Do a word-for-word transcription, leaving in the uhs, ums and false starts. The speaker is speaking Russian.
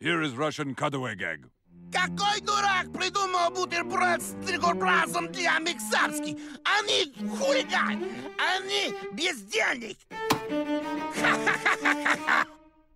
Here is Russian cutaway gag. Какой дурак придумал бутерброд с трикоплазом для Миксарски? Они хулиган! Они бездельник! Ха-ха-ха-ха-ха!